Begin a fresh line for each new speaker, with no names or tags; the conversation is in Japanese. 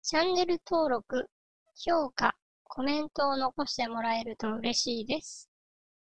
チャンネル登録、評価、コメントを残してもらえると嬉しいです。